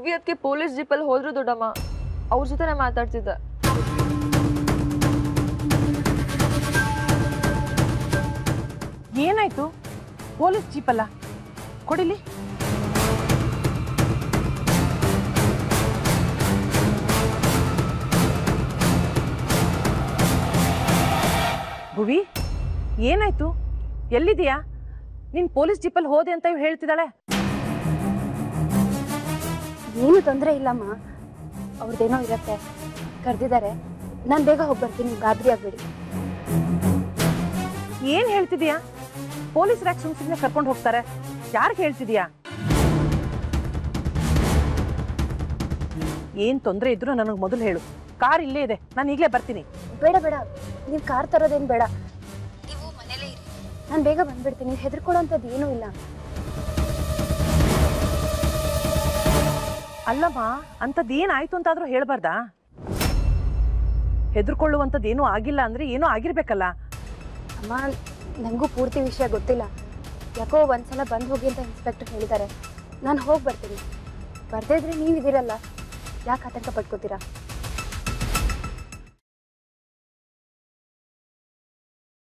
ಭವ್ಯ ಅದಕ್ಕೆ ಪೊಲೀಸ್ ಜೀಪಲ್ಲಿ ಹೋದ್ರು ದೊಡ್ಡಮ್ಮ, ಅವ್ರ ಜೊತೆನೆ ಮಾತಾಡ್ತಿದ್ದೆ. ಏನಾಯ್ತು? ಪೊಲೀಸ್ ಜೀಪಲ್ಲ, ಕೊಡಿಲಿ. ಭುವಿ, ಏನಾಯ್ತು? ಎಲ್ಲಿದೀಯಾ? ನೀನ್ ಪೊಲೀಸ್ ಜೀಪಲ್ಲಿ ಹೋದೆ ಅಂತ ಹೇಳ್ತಿದ್ದಾಳೆ. ಏನು ತೊಂದರೆ ಇಲ್ಲಮ್ಮ, ಅವ್ರದ್ದೇನೋ ಇರತ್ತೆ, ಕರೆದಿದ್ದಾರೆ. ನಾನು ಬೇಗ ಹೋಗಿ ಬರ್ತೀನಿ, ಗಾಬರಿ ಆಗ್ಬೇಡಿ. ಏನ್ ಹೇಳ್ತಿದೀಯಾ? ಪೊಲೀಸ್ ಯಾಕೆ ಸುಮ್ಮನೆ ಕರ್ಕೊಂಡು ಹೋಗ್ತಾರೆ? ಯಾರಿಗೆ ಹೇಳ್ತಿದೀಯಾ? ಏನ್ ತೊಂದರೆ ಇದ್ರು ನನಗೆ ಮೊದಲು ಹೇಳು. ಕಾರ್ ಇಲ್ಲೇ ಇದೆ, ನಾನು ಈಗಲೇ ಬರ್ತೀನಿ. ಬೇಡ ಬೇಡ, ನೀವು ಕಾರ್ ತರೋದೇನು ಬೇಡ, ನೀವು ಮನೇಲೇ ಇರಿ. ನಾನು ಬೇಗ ಬಂದ್ಬಿಡ್ತೀನಿ, ಹೆದರ್ಕೊಳ್ಳೋಂಥದ್ದು ಏನೂ ಇಲ್ಲ. ಅಲ್ಲಮ್ಮ, ಅಂಥದ್ದು ಏನಾಯ್ತು ಅಂತಾದ್ರೂ ಹೇಳ್ಬಾರ್ದಾ? ಹೆದರ್ಕೊಳ್ಳುವಂಥದ್ದು ಏನೂ ಆಗಿಲ್ಲ ಅಂದ್ರೆ ಏನೂ ಆಗಿರ್ಬೇಕಲ್ಲ. ಅಮ್ಮ, ನನಗೂ ಪೂರ್ತಿ ವಿಷಯ ಗೊತ್ತಿಲ್ಲ. ಯಾಕೋ ಒಂದ್ಸಲ ಬಂದು ಹೋಗಿ ಅಂತ ಇನ್ಸ್ಪೆಕ್ಟರ್ ಹೇಳಿದ್ದಾರೆ. ನಾನು ಹೋಗಿ ಬರ್ತೀನಿ. ಬರ್ದೇ ಇದ್ರೆ ನೀವಿದ್ದೀರಲ್ಲ, ಯಾಕೆ ಆತಂಕ ಪಡ್ಕೋತೀರಾ?